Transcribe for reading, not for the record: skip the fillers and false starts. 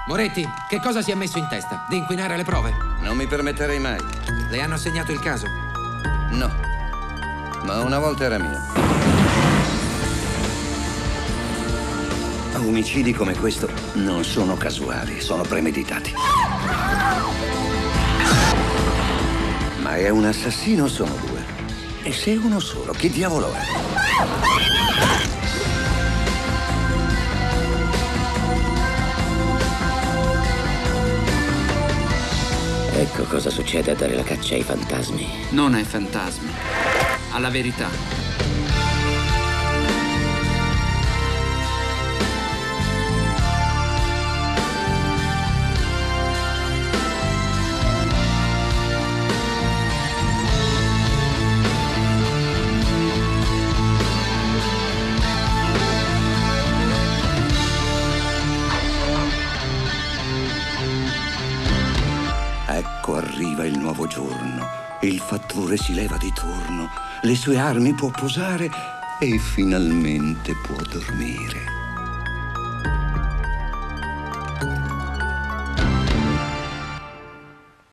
Moretti, che cosa si è messo in testa? Di inquinare le prove? Non mi permetterei mai. Le hanno assegnato il caso? No. Ma una volta era mio. Omicidi come questo non sono casuali, sono premeditati. Ma è un assassino o sono due? E se è uno solo, chi diavolo è? Ecco cosa succede a dare la caccia ai fantasmi. Non ai fantasmi, alla verità. Ecco arriva il nuovo giorno, il fattore si leva di torno, le sue armi può posare e finalmente può dormire.